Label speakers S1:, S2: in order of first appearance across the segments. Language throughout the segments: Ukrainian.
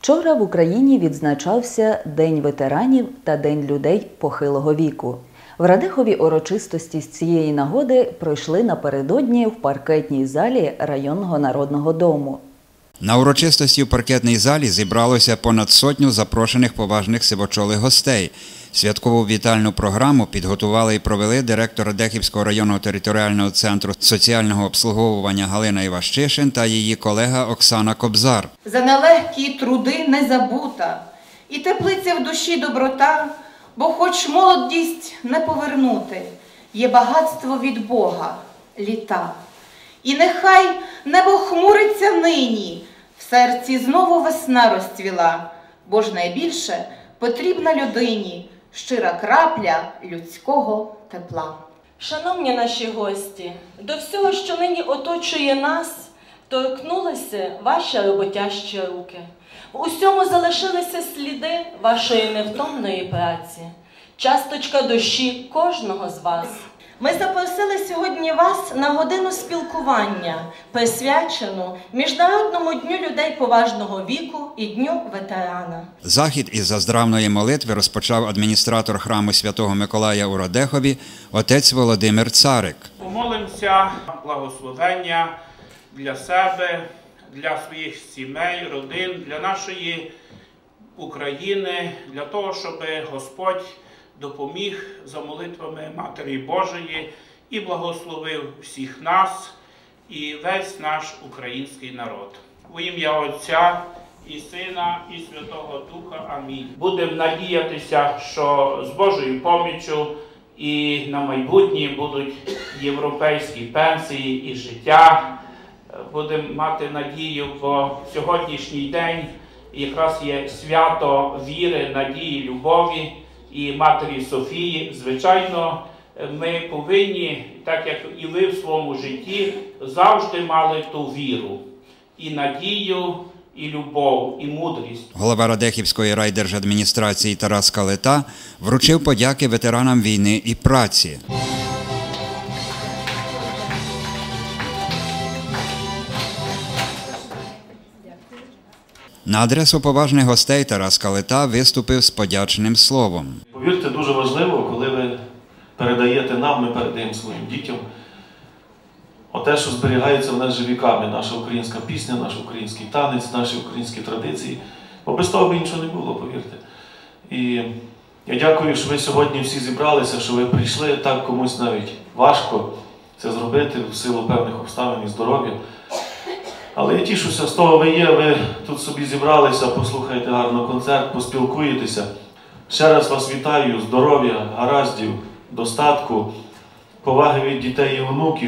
S1: Вчора в Україні відзначався День ветеранів та День людей похилого віку. В Радехові урочистості з цієї нагоди пройшли напередодні в паркетній залі районного народного дому.
S2: На урочистості в паркетній залі зібралося понад сотню запрошених поважних сивочолих гостей. Святкову вітальну програму підготували і провели директор Радехівського районного територіального центру соціального обслуговування Галина Іващишин та її колега Оксана Кобзар.
S3: За нелегкі труди не забута, і теплиця в душі доброта, бо хоч молодість не повернути, є багатство від Бога – літа. І нехай небо хмуриться нині, в серці знову весна розцвіла, бо ж найбільше потрібна людині щира крапля людського тепла.
S4: Шановні наші гості, до всього, що нині оточує нас, торкнулися ваші роботящі руки. В усьому залишилися сліди вашої невтомної праці, часточка душі кожного з вас. Ми запросили сьогодні вас на годину спілкування, присвячену Міжнародному дню людей поважного віку і Дню ветерана.
S2: Захід із заздравної молитви розпочав адміністратор храму Святого Миколая у Радехові отець Володимир Царик.
S5: Помолимося благословення для себе, для своїх сімей, родин, для нашої України, для того, щоб Господь допоміг за молитвами Матері Божої і благословив всіх нас і весь наш український народ. У ім'я Отця і Сина і Святого Духа. Амінь. Будемо надіятися, що з Божою поміччю і на майбутнє будуть європейські пенсії і життя. Будемо мати надію, бо сьогоднішній день якраз є свято віри, надії, любові і Матері Софії. Звичайно, ми повинні, так як і ви в своєму житті, завжди мали ту віру, і надію, і любов, і мудрість.
S2: Голова Радехівської райдержадміністрації Тарас Калета вручив подяки ветеранам війни і праці. На адресу поважних гостей Тарас Калета виступив з подячним словом.
S6: Повірте, дуже важливо, коли ви передаєте нам, ми передаємо своїм дітям те, що зберігається в нас віками, наша українська пісня, наш український танець, наші українські традиції. Бо без того б іншого не було, повірте. І я дякую, що ви сьогодні всі зібралися, що ви прийшли. Так комусь навіть важко це зробити в силу певних обставин і здоров'я. Але я тішуся, з того ви є, ви тут собі зібралися, послухаєте гарно концерт, поспілкуєтеся. Ще раз вас вітаю, здоров'я, гараздів, достатку, поваги від дітей і онуків.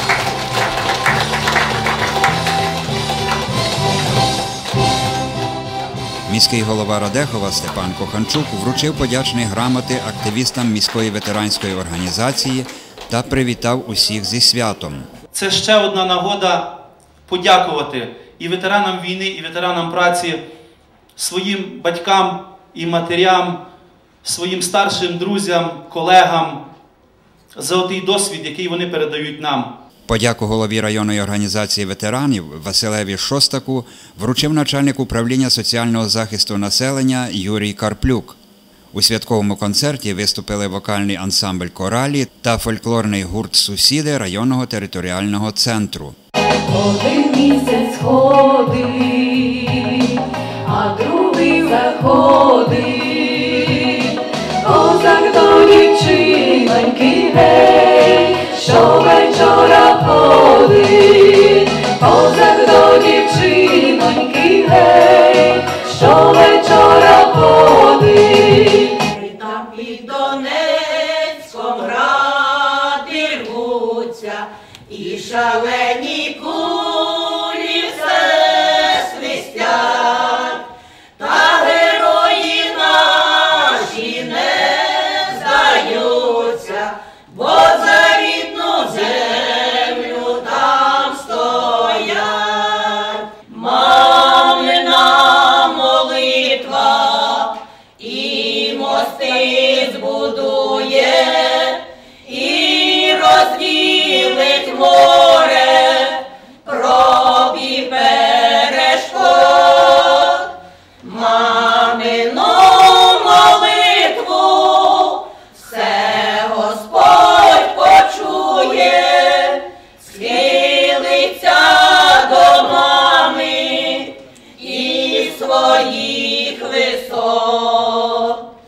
S2: Міський голова Радехова Степан Коханчук вручив подячні грамоти активістам міської ветеранської організації та привітав усіх зі святом.
S7: Це ще одна нагода подякувати і ветеранам війни, і ветеранам праці, своїм батькам і матерям, своїм старшим друзям, колегам за той досвід, який вони передають нам.
S2: Подяку голові районної організації ветеранів Василеві Шостаку вручив начальник управління соціального захисту населення Юрій Карплюк. У святковому концерті виступили вокальний ансамбль «Коралі» та фольклорний гурт «Сусіди» районного територіального центру.
S8: Один місяць ходить, а другий заходить. Козак до дівчиноньки, гей, щовечора ходить. Козак до дівчиноньки, гей, щовечора ходить.
S9: Там під Донецьком гради рвуться, і шалені кулі все свистять, та герої наші не здаються, бо за рідну землю там стоять.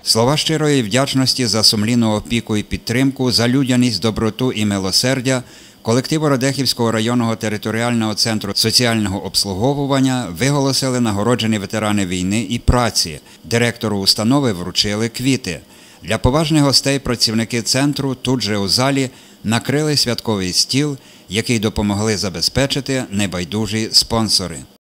S2: Слова щирої вдячності за сумлінну опіку і підтримку, за людяність, доброту і милосердя колективу Радехівського районного територіального центру соціального обслуговування виголосили нагороджені ветерани війни і праці. Директору установи вручили квіти. Для поважних гостей працівники центру тут же у залі накрили святковий стіл, який допомогли забезпечити небайдужі спонсори.